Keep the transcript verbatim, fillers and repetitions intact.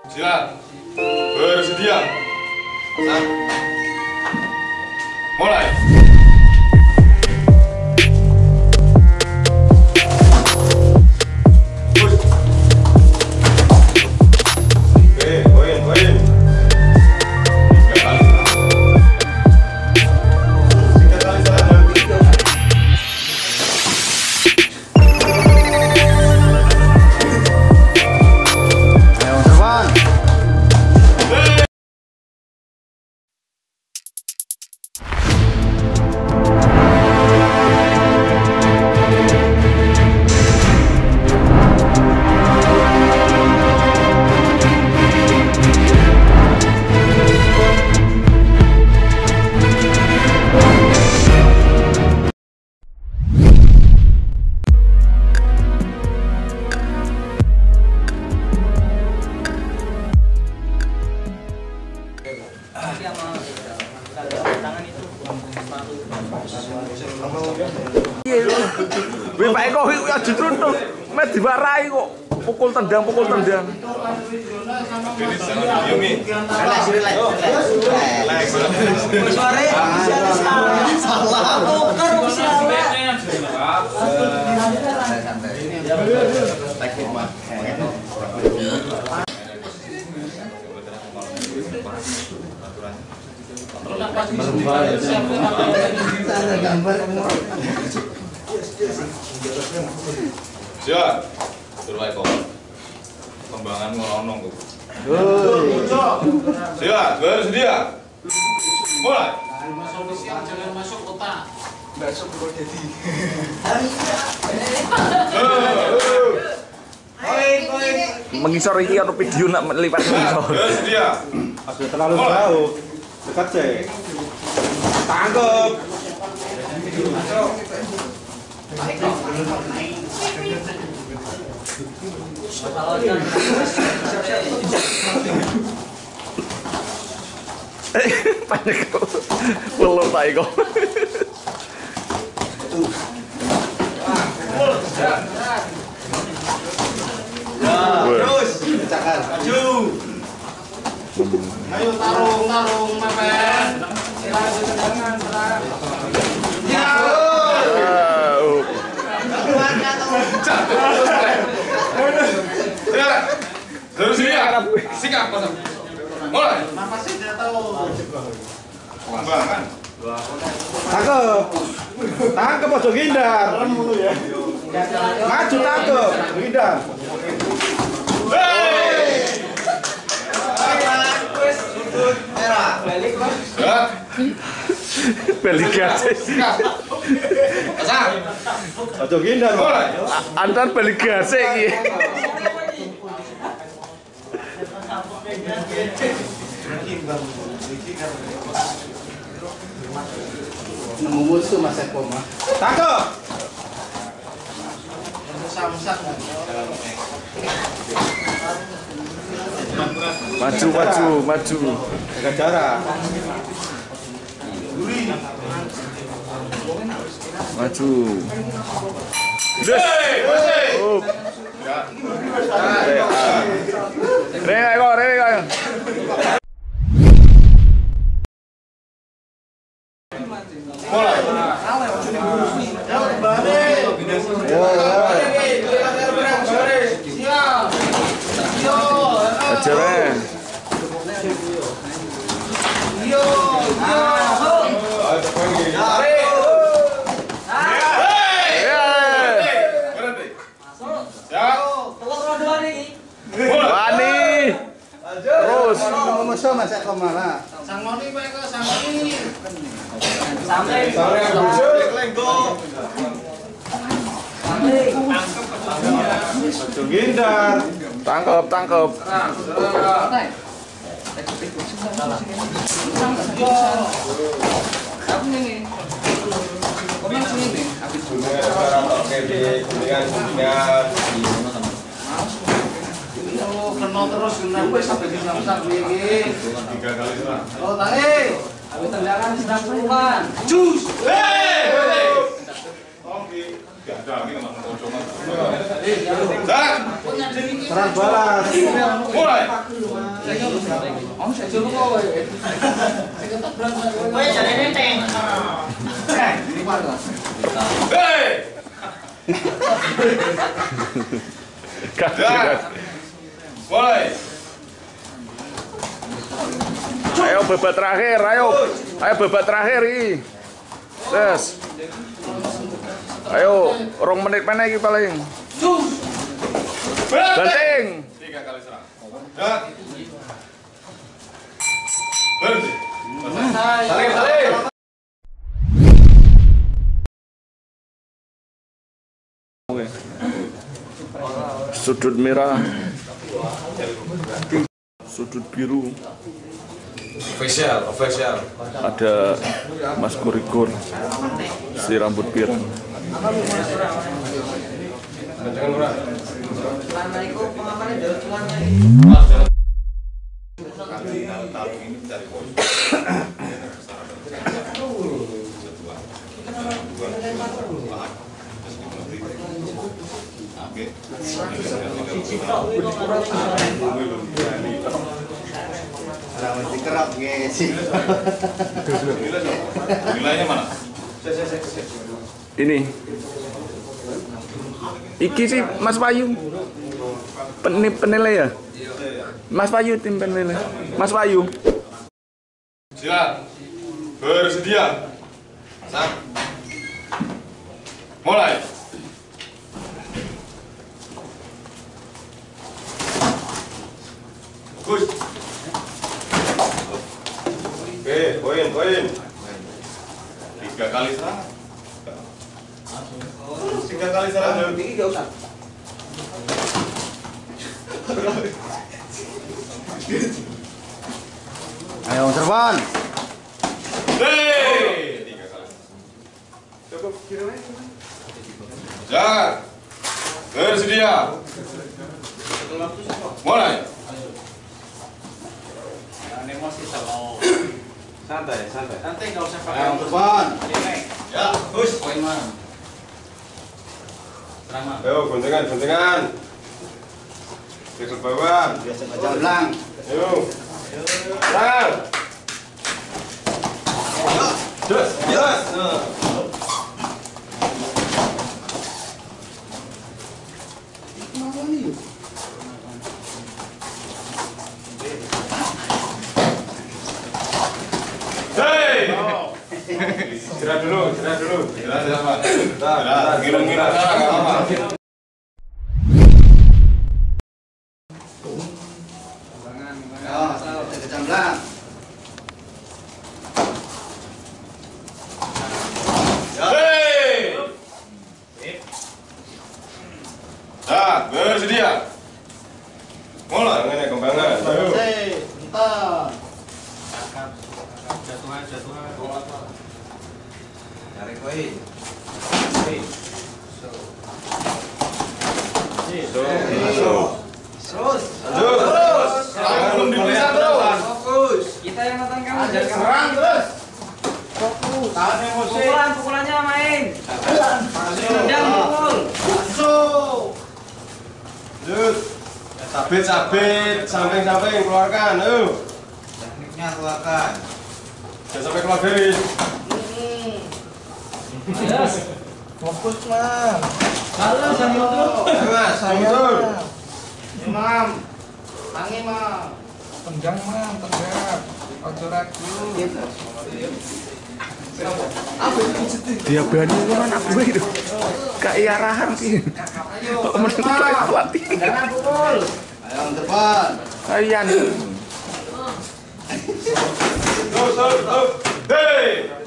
Silat bersedia. Nah. Mulai. Wih Pak Eko ya justru tuh met diwarai kok pukul tendang pukul tendang. Ini jangan didiemin. Relax, relax, relax. Suara salah. Poker siapa? Siap. Terus kok. Kembangan ngelonong tuh. Siap, bersedia. Mulai. Masuk siang jangan masuk kota. Masuk bro jadi. Mengisor iki ono video nak melipat mengisor. Bersedia. Sudah terlalu jauh. Dekat sih. Tangkep. Eh, banyak kok. Belum Pak Eko. Terus, cakar. Maju. Ayo tarung, tarung, mapen. Silakan tendangan, serang. Ya. Siap. Bersedia. Sikap pasang. Mulai. Napasnya tidak tahu. Kembangan. Tangkep. Tangkep ojo ngindar. Maju tangkep. Ngindar. Hei. Merah. Siap. Beligase. Sikap. Pasang. Ojo ngindar. Mulai. Antar beligase iki. Nemu musuh Mas Eko mah. Tangkep. Samsak. Maju maju maju. Jaga jarak. Maju. Hei, masih. Oh. Rene Eko, Rene Eko. Mulai. Ajaran. Wani. Terus. Nemu musuh Mas Eko mah. Sangoni Pak Eko, sangoni. Sampai. Ojo ngindar. Tangkep, tangkep. Oh, kena terus kena wis sampai disamsak iki. Tiga kali serang. Oh, tangi. Habis tendangan sedang pelukan. Jus. Hei. Oke. Gak ada lagi teman-teman. Jarak. Serang balas. Mulai. Hei. Jarak. Mulai. Ayo babak terakhir, ayo. Ayo babak terakhir iki. Tes. Ayo, rong menit mana iki paling. Banting. Tiga kali serang. Jarak. Berhenti. Saling, saling. Sudut merah, sudut biru, Official, official. ada Mas Kurikur, si rambut pirang. Jangan murah. Orang mesti kerap ngesi. Nilainya mana? Ini, iki sih Mas Wayu, Pen penilai ya? Mas Wayu tim penilai. Mas Wayu. Silat. Bersedia. Satu. Mulai. Gus. Oke, poin, poin. Tiga kali serang. Tiga kali serang. Tiga usah. Ayo serban. Hei. Tiga kali. Cukup kirim aja. Jangan. Bersedia. Mulai. Santai, santai. Nanti nggak usah pakai. Ayo serban. Ya, Gus. Poin mana? Serang mana? Ayo, guntingan, guntingan. Ke bawah. Biasa baca ulang. Ayo. Serang. Terus, terus. Hei. Istirahat dulu, istirahat dulu. Jelas ya, Pak. Bentar, Jelas, ngira-ngira enggak apa-apa. Ayo, kita kecamblang. Hei. Ya, bersedia. Mulai. Kembangan ya, kembangan. Ayo. Hei, bentar. Jatuhan, jatuhan. Tarik poin. Masuk. Terus. Terus. Jangan belum dipisah terus. Fokus. Kita yang nonton kamu. Ajar serang terus. Fokus. Tahan emosi. Pukulan, pukulannya main. Tendang pukul. Masuk. Lanjut. Sabit, sabit. Samping-samping, keluarkan. Ayo. Tekniknya keluarkan. Jangan sampai keluar garis. Fokus, Mam. Halo, sambil terus. Ayo, Mas. Mundur. Imam. Tangi, Mam. Tendang mam, tegap. Ojo ragu. Dia bani kan aku itu. Kayak arahan sih. Kok menurut kayak pelatih. Jangan pukul. Ayo, depan. Kalian. Terus, terus, terus. Hei.